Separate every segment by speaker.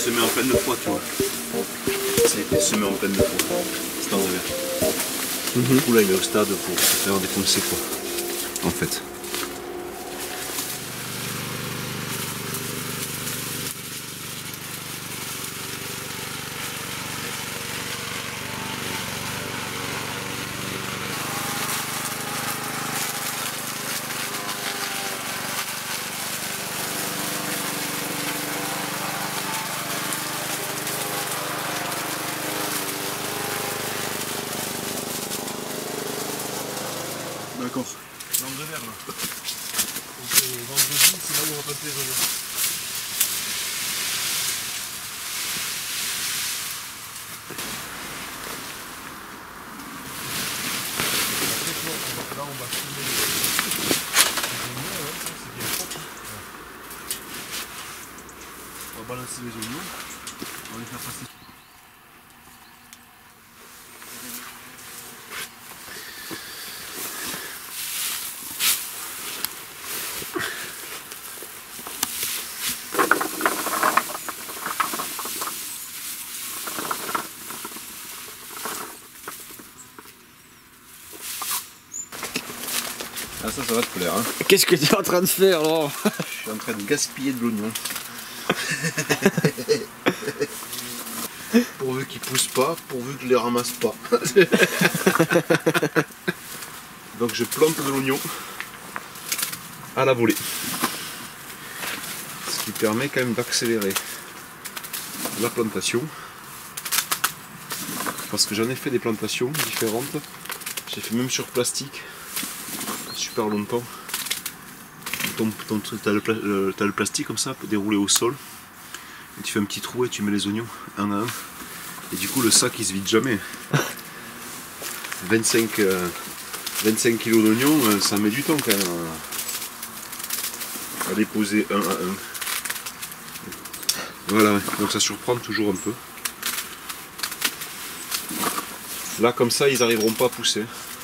Speaker 1: semé en pleine foi, tu vois. C'est semé en pleine foi. C'est en vert. Du coup là il est au stade pour se faire défoncer quoi. En fait. D'accord. Langue de verre là. Donc vendredi, c'est là où on va planter les oignons. Là on va filmer les oignons, ouais, ça c'est bien propre. On va balancer les oignons, on va les faire passer. Ah ça va te plaire hein.
Speaker 2: Qu'est-ce que tu es en train de faire là?
Speaker 1: Je suis en train de gaspiller de l'oignon. Pourvu qu'ils poussent pas, pourvu que je les ramasse pas. Donc je plante de l'oignon à la volée. Ce qui permet quand même d'accélérer la plantation. Parce que j'en ai fait des plantations différentes. J'ai fait même sur plastique. Super longtemps. T'as le plastique comme ça, déroulé au sol. Et tu fais un petit trou et tu mets les oignons un à un. Et du coup le sac il se vide jamais. 25 kg d'oignons, ça met du temps quand même à déposer un à un. Voilà, donc ça surprend toujours un peu. Là comme ça ils n'arriveront pas à pousser.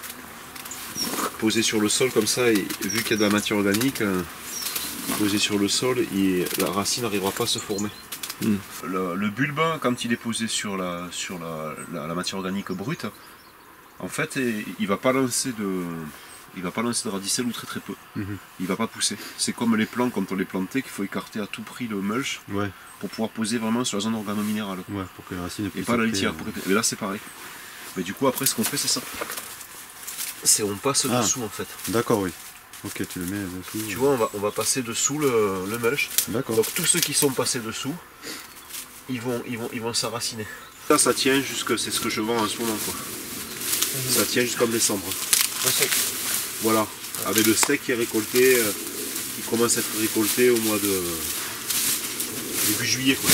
Speaker 1: Posé sur le sol comme ça, et vu qu'il y a de la matière organique, posé sur le sol, la racine n'arrivera pas à se former. Le bulbe, quand il est posé sur la matière organique brute, en fait, il va pas lancer de radicelle ou très très peu. Il va pas pousser. C'est comme les plants quand on les plantait, qu'il faut écarter à tout prix le mulch pour pouvoir poser vraiment sur la zone organo-minérale.
Speaker 2: Ouais, pour que la racine
Speaker 1: et pas la litière. Mais là c'est pareil. Mais du coup après ce qu'on fait c'est ça. C'est on passe dessous en fait.
Speaker 2: D'accord, oui. Ok, tu le mets dessous.
Speaker 1: Tu vois, on va passer dessous le mulch.
Speaker 2: D'accord.
Speaker 1: Donc tous ceux qui sont passés dessous, ils vont s'enraciner. Ça tient jusque, c'est ce que je vends en ce moment quoi. Ça tient jusqu'en décembre. Le sec. Voilà. Avec le sec qui est récolté, qui commence à être récolté au mois de début juillet quoi.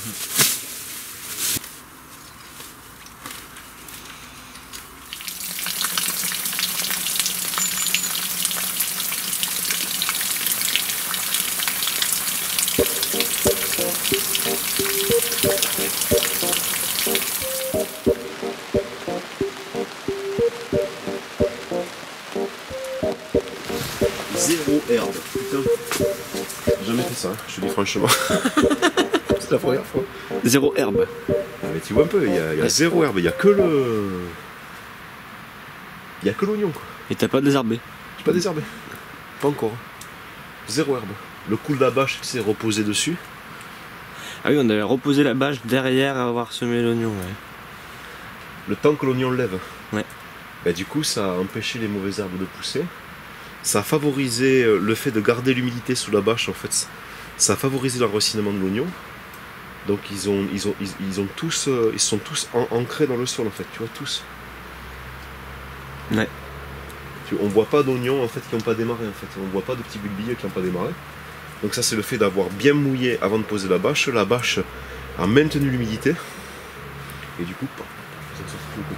Speaker 1: 0 herbe. Putain. J'ai jamais fait ça, hein, je te dis franchement. C'est la première fois.
Speaker 2: 0 herbe.
Speaker 1: Ah, mais tu vois un peu, il y a 0 herbe, il n'y a que le. Il n'y a que l'oignon quoi.
Speaker 2: Et t'as pas désherbé?
Speaker 1: J'ai pas désherbé. Pas encore. 0 herbe. Le coup de la bâche qui s'est reposé dessus.
Speaker 2: Ah oui, on avait reposé la bâche derrière avoir semé l'oignon. Ouais.
Speaker 1: Le temps que l'oignon lève.
Speaker 2: Ouais.
Speaker 1: Bah, du coup, ça a empêché les mauvaises herbes de pousser. Ça a favorisé le fait de garder l'humidité sous la bâche. En fait, ça a favorisé l'enracinement de l'oignon. Donc ils sont tous ancrés dans le sol en fait. Tu vois tous.
Speaker 2: Ouais.
Speaker 1: On voit pas d'oignons en fait qui n'ont pas démarré en fait. On voit pas de petits bulbilles qui n'ont pas démarré. Donc ça c'est le fait d'avoir bien mouillé avant de poser la bâche. La bâche a maintenu l'humidité. Et du coup, ça sort tout le côté.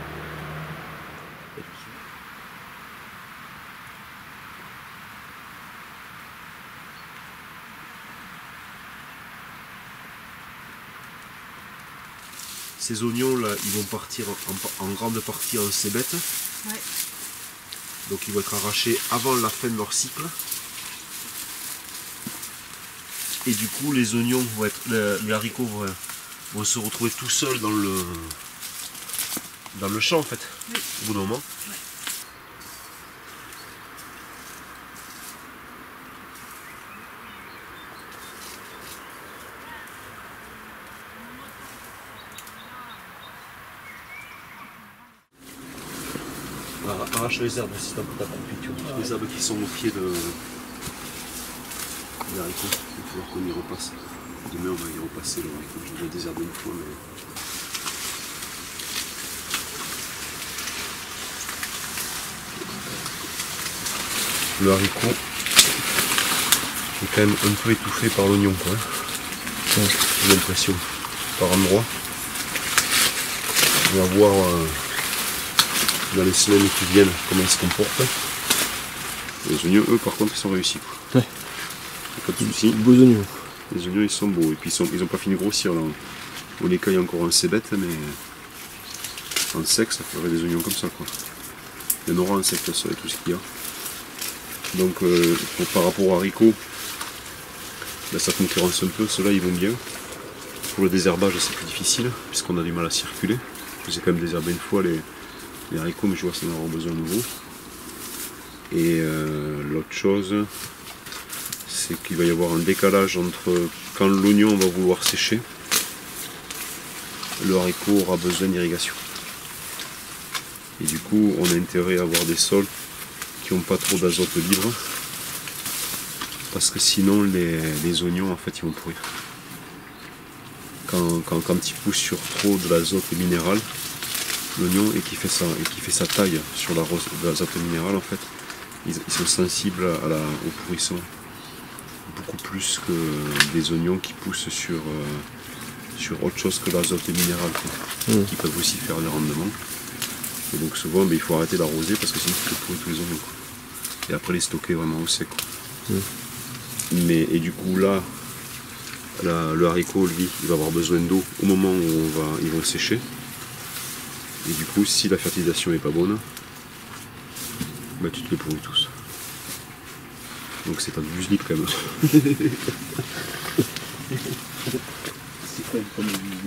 Speaker 1: Ces oignons là, ils vont partir en grande partie en cébette.
Speaker 3: Ouais.
Speaker 1: Donc ils vont être arrachés avant la fin de leur cycle. Et du coup les oignons vont être, les haricots vont se retrouver tout seuls dans le champ en fait, oui. Au bout d'un moment. Oui. Arrache les herbes si t'as pas compris, tu vois. Les herbes qui sont au pied des haricots, il va falloir qu'on y repasse. Demain on va y repasser le haricot, j'ai déjà désherbé une fois mais. Le haricot est quand même un peu étouffé par l'oignon quoi. Ouais. J'ai l'impression. Par endroit. On va voir dans les semaines qui viennent comment ils se comportent. Les oignons eux par contre ils sont réussis quoi. Ouais. Pas de soucis.
Speaker 2: Beaux oignons.
Speaker 1: Les oignons ils sont beaux et puis ils n'ont pas fini de grossir là. On les cueille encore en cébette mais en sec ça ferait des oignons comme ça quoi. Il y en aura en sec ça serait tout ce qu'il y a. Donc par rapport aux haricots, là, ça concurrence un peu, ceux-là ils vont bien. Pour le désherbage c'est plus difficile puisqu'on a du mal à circuler. Je les ai quand même désherbé une fois les haricots mais je vois ça en aura besoin de nouveau. Et l'autre chose c'est qu'il va y avoir un décalage entre quand l'oignon va vouloir sécher, le haricot aura besoin d'irrigation. Et du coup on a intérêt à avoir des sols qui n'ont pas trop d'azote libre parce que sinon les oignons en fait ils vont pourrir. Quand ils poussent sur trop de l'azote minéral, l'oignon et qui fait sa taille sur l'azote minéral en fait, ils sont sensibles au pourrissement beaucoup plus que des oignons qui poussent sur autre chose que l'azote minéral qui peuvent aussi faire des rendements. Et donc souvent il faut arrêter d'arroser parce que sinon tu pourris tous les oignons quoi. Et après les stocker vraiment au sec quoi. Et du coup là le haricot lui il va avoir besoin d'eau au moment où ils vont sécher. Et du coup si la fertilisation n'est pas bonne, bah, tu te les pourris tous. Donc c'est pas de musli quand même. C'est quand même pas de musli.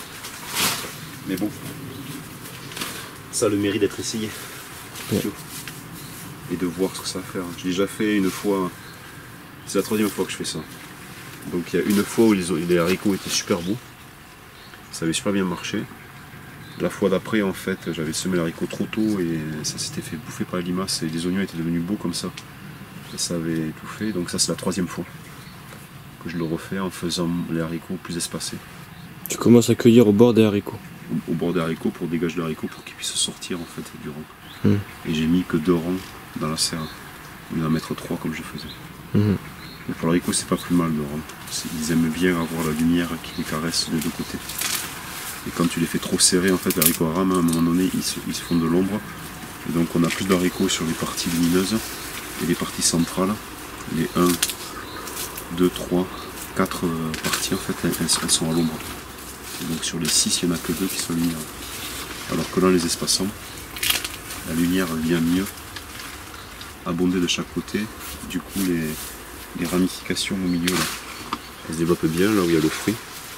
Speaker 1: Mais bon, ça a le mérite d'être essayé. Ouais. Et de voir ce que ça va faire. J'ai déjà fait une fois, c'est la 3e fois que je fais ça. Donc il y a une fois où les haricots étaient super beaux, ça avait super bien marché. La fois d'après en fait j'avais semé l'haricot trop tôt et ça s'était fait bouffer par les limaces et les oignons étaient devenus beaux comme ça. Et ça avait étouffé, donc ça c'est la 3e fois que je le refais en faisant les haricots plus espacés. Tu commences à cueillir au bord des haricots? Au bord des haricots pour dégager les haricots pour qu'ils puissent sortir en fait du rang. Et j'ai mis que 2 rangs dans la serre, au lieu d'en mettre 3 comme je faisais. Et pour l'haricot c'est pas plus mal 2 rangs. Ils aiment bien avoir la lumière qui les caresse des 2 côtés. Et quand tu les fais trop serrer en fait les haricots à rame, à un moment donné ils se font de l'ombre. Et donc on a plus d'haricots sur les parties lumineuses et les parties centrales. Les 1, 2, 3, 4 parties en fait elles sont à l'ombre. Et donc sur les 6 il n'y en a que 2 qui sont lumineux. Alors que là les espaçants, la lumière vient mieux abonder de chaque côté. Du coup les ramifications au milieu là, elles se développent bien là où il y a le fruit.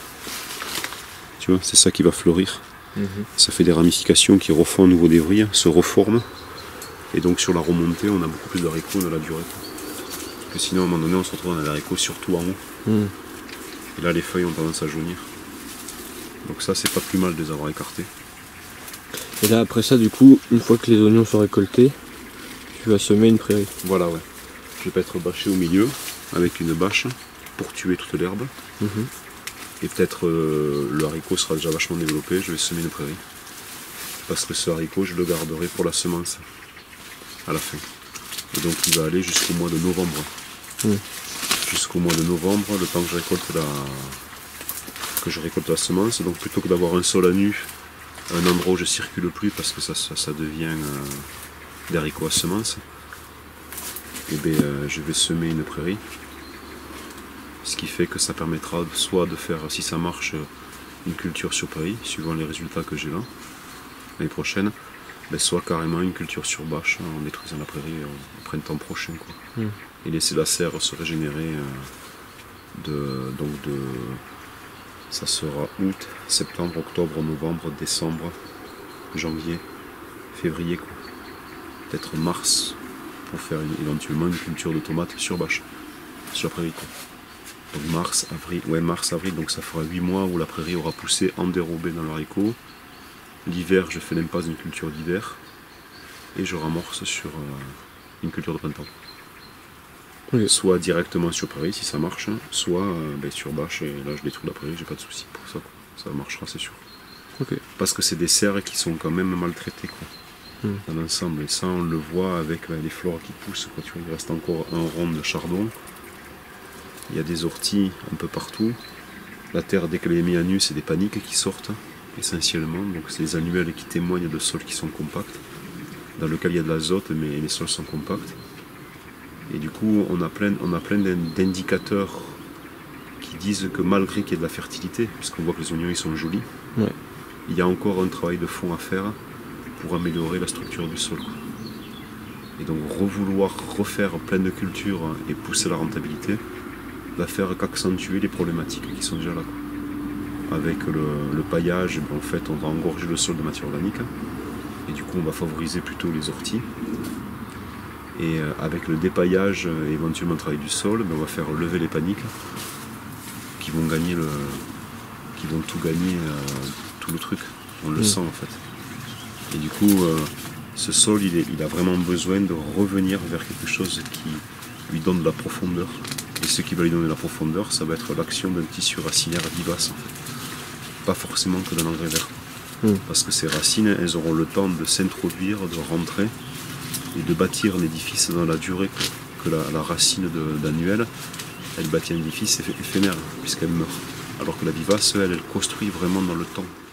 Speaker 1: Tu vois, c'est ça qui va fleurir. Ça fait des ramifications qui refont un nouveau des vrilles, se reforment. Et donc sur la remontée, on a beaucoup plus d'haricots dans la durée. Parce que sinon, à un moment donné, on se retrouve dans les haricots surtout en haut. Et là, les feuilles ont tendance à jaunir. Donc ça, c'est pas plus mal de les avoir écartés. Et là, après ça, du coup, une fois que les oignons sont récoltés, tu vas semer une prairie. Voilà, ouais. Je vais être bâché au milieu, avec une bâche, pour tuer toute l'herbe. Et peut-être le haricot sera déjà vachement développé, je vais semer une prairie. Parce que ce haricot, je le garderai pour la semence, à la fin. Et donc il va aller jusqu'au mois de novembre. Jusqu'au mois de novembre, le temps que je récolte la semence. Donc plutôt que d'avoir un sol à nu, un endroit où je circule plus parce que ça devient des haricots à semence, et bien je vais semer une prairie. Ce qui fait que ça permettra soit de faire, si ça marche, une culture sur prairie, suivant les résultats que j'ai là, l'année prochaine, soit carrément une culture sur bâche, en détruisant la prairie au printemps prochain, quoi. Et laisser la serre se régénérer Ça sera août, septembre, octobre, novembre, décembre, janvier, février, quoi. Peut-être mars, pour faire éventuellement une culture de tomates sur bâche, sur prairie, quoi. Donc mars, avril, donc ça fera 8 mois où la prairie aura poussé en dérobé dans l'haricot. L'hiver, je fais l'impasse d'une culture d'hiver et je ramorce sur une culture de printemps. Okay. Soit directement sur prairie si ça marche, soit sur bâche, et là je détruis la prairie, j'ai pas de souci pour ça, quoi. Ça marchera, c'est sûr. Okay. Parce que c'est des serres qui sont quand même maltraitées, quoi. Dans l'ensemble, et ça on le voit avec les fleurs qui poussent, quoi. Tu vois, il reste encore un rond de chardon, il y a des orties un peu partout. La terre, dès qu'elle est mise à nu, c'est des paniques qui sortent essentiellement, donc c'est les annuelles qui témoignent de sols qui sont compacts, dans lequel il y a de l'azote mais les sols sont compacts. Et du coup, on a plein d'indicateurs qui disent que malgré qu'il y ait de la fertilité, puisqu'on voit que les oignons ils sont jolis, il y a encore un travail de fond à faire pour améliorer la structure du sol. Et donc vouloir refaire plein de cultures et pousser la rentabilité va faire qu'accentuer les problématiques qui sont déjà là, quoi. Avec le paillage, en fait, on va engorger le sol de matière organique, et du coup on va favoriser plutôt les orties. Et avec le dépaillage et éventuellement le travail du sol, on va faire lever les paniques qui vont tout gagner, tout le truc. On le sent en fait. Et du coup, ce sol, il a vraiment besoin de revenir vers quelque chose qui lui donne de la profondeur. Et ce qui va lui donner de la profondeur, ça va être l'action d'un tissu racinaire vivace, en fait. Pas forcément que d'un engrais vert. Parce que ces racines, elles auront le temps de s'introduire, de rentrer, et de bâtir l'édifice dans la durée que la racine d'annuelle, elle bâtit un édifice éphémère, puisqu'elle meurt. Alors que la vivace, elle construit vraiment dans le temps.